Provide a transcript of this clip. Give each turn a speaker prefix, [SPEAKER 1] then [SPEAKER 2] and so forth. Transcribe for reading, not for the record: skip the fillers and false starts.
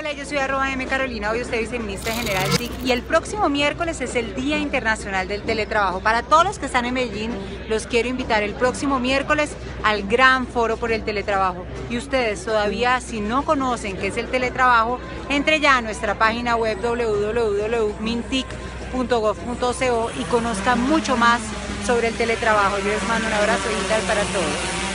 [SPEAKER 1] Hola, yo soy @mcarolina, hoy usted viceministra general TIC y el próximo miércoles es el Día Internacional del Teletrabajo. Para todos los que están en Medellín, los quiero invitar el próximo miércoles al gran foro por el teletrabajo. Y ustedes todavía, si no conocen qué es el teletrabajo, entre ya a nuestra página web www.mintic.gov.co y conozcan mucho más sobre el teletrabajo. Yo les mando un abrazo digital para todos.